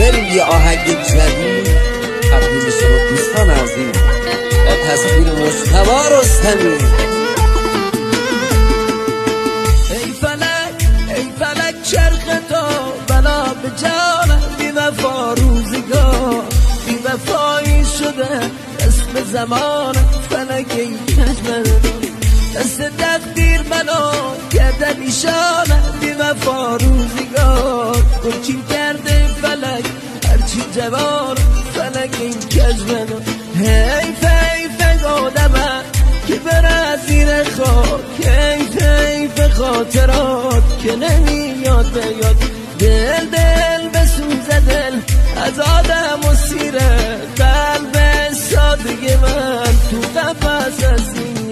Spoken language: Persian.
بریم یه آهنگ جدید تقدیم شما دوستان عزیز با تصویر مجتبی رستمی. ای فلک چرخ تو بلا به جانم، بی وفا روزگار بی وفایی شده اسم زمان. فلک ای کجمن دست تقدیر منو کرده نیشانم، بی وفا روزگار گلچین کرده فلک هرچی جوان. فلک این کجمن حیف آدمم که بره زیر خاک، حیف خاطرات که نمیاد به یاد. دل بسوزه دل از آدم و سیره، قلب سادگی من تو قفس از